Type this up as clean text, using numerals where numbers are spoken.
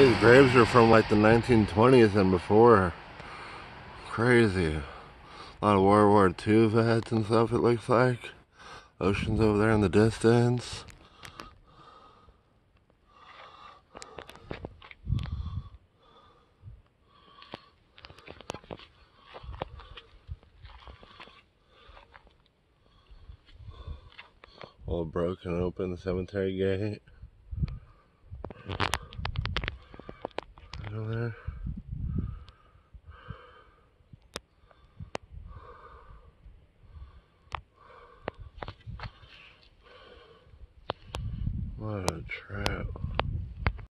these graves are from like the 1920s and before. Crazy. A lot of World War II vets and stuff, it looks like. Ocean's over there in the distance. All broken open, the cemetery gate. Right over there.